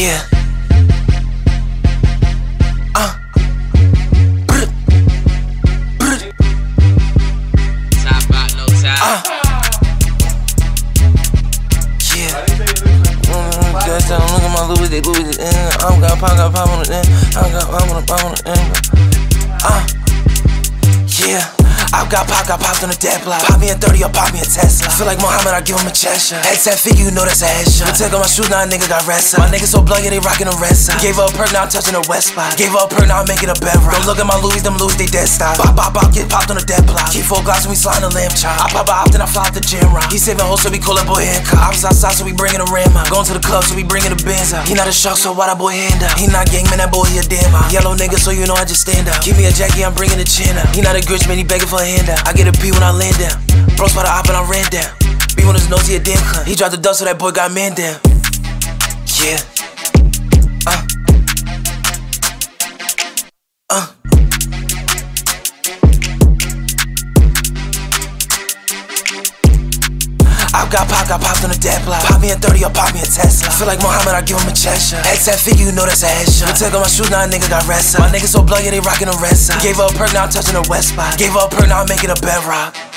Yeah. Top out, no top. Yeah. Good time, look at my Louis, they Louis, I'm got pop on the end. I'm got pop on the end. Yeah. I've got popped on the dead block. Pop me a 30 or pop me a Tesla. Feel like Muhammad, I give him a chest shot. Head 10 figure, you know that's a headshot. Take on my shoes, now a nigga got rest up. My niggas so blood, yeah, they rockin' the rest side. Gave her a perk, now I'm touching the west spot. Gave her a perk, now I'm making a bedrock. Don't look at my Louis, them Louis, they dead stop. Bop, get popped on the dead block. Keep 4 Glocks when we sliding the lamb chop. I pop out, then I fly out the gym rock. He saving hoes, so we call that boy Hancock. Ops outside, so we bringing a ram out. Going to the club, so we bringing the Benz out. He not a shark, so why that boy hand out? He not gang, man, that boy, he a damn out. Yellow nigga, so you know I just stand out. Give me a Jackie, I'm bringing the chin out. He not a Grinch, man, he begging for a handout. I get a P when I land down. Bros by the op and I ran down. B on his nose, he a damn cunt. He dropped the dust, so that boy got man down. Yeah. I've got popped on the dead block. Pop me a 30 or pop me a Tesla. Feel like Muhammad, I give him a chest shot. Head 10 figure, you know that's a headshot. Take on my shoes, now a nigga got rest up. My niggas so blood, yeah, they rockin' the rest side. Gave her a perk, now I'm touching the west spot. Gave her a perk, now I'm making a bedrock.